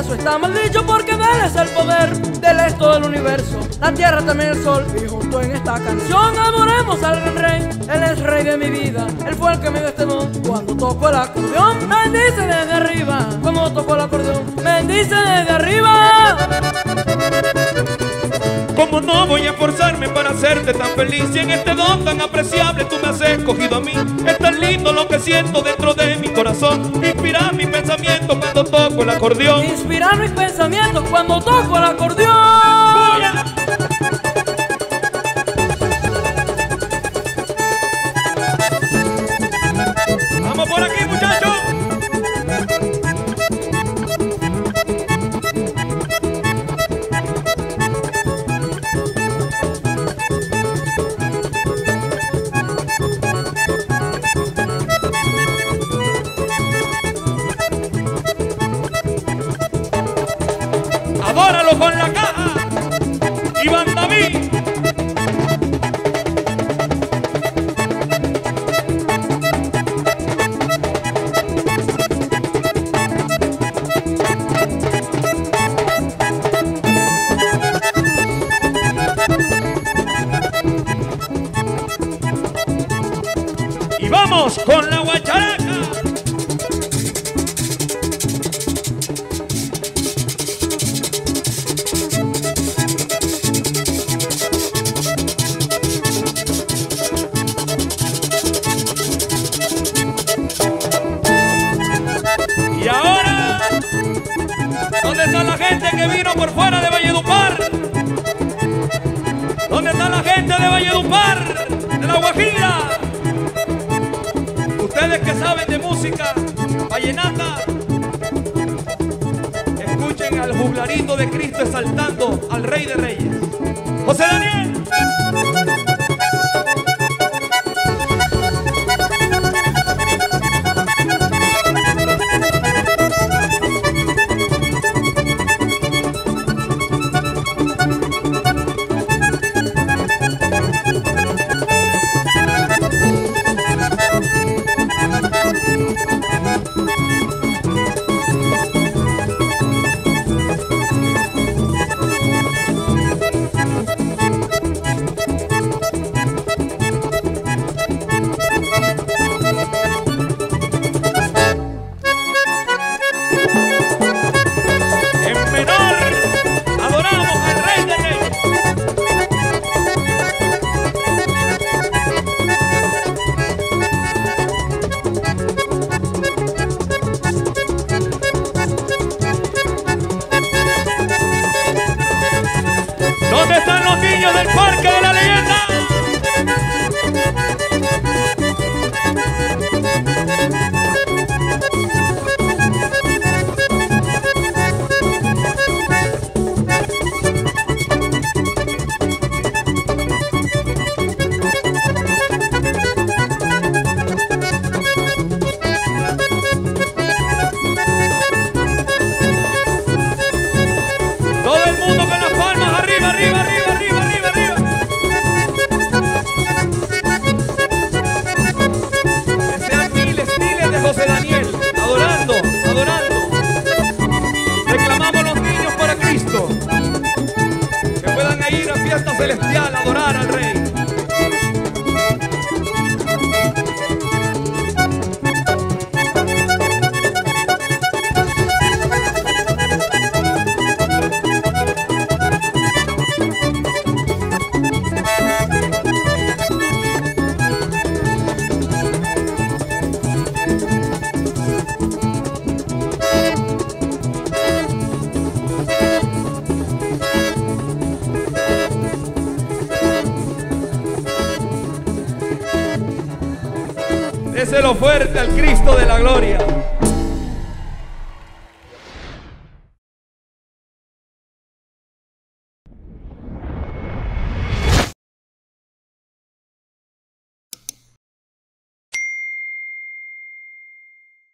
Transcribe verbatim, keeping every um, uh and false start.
Eso está mal dicho porque de él es el poder, del es todo el universo, la tierra también el sol. Y junto en esta canción adoremos al gran rey. Él es rey de mi vida, él fue el que me dio este don. Cuando toco el acordeón, bendice desde arriba. Cuando toco el acordeón, bendice desde arriba. ¿Cómo no voy a esforzarme para hacerte tan feliz? Si en este don tan apreciable tú me has escogido a mí. Es tan lindo lo que siento dentro de mi corazón. Inspirar mis pensamientos cuando toco el acordeón. Inspirar mis pensamientos cuando toco el acordeón. ¡Buya! ¡Vamos por aquí, muchachos! Adóralo con la caja, Iván David. Y vamos con la guacharaca. Y ahora, ¿dónde está la gente que vino por fuera de Valledupar? ¿Dónde está la gente de Valledupar, de La Guajira? Ustedes que saben de música vallenata, escuchen al juglarito de Cristo exaltando al Rey de Reyes, José Daniel. ¿Dónde están los niños del Parque de la Leyenda? Todo el mundo con las palmas arriba, arriba, arriba, arriba, arriba, arriba. Que sean miles, miles de José Daniel, adorando, adorando. Reclamamos los niños para Cristo, que puedan ir a fiesta celestial a adorar al Rey. Déselo fuerte al Cristo de la gloria.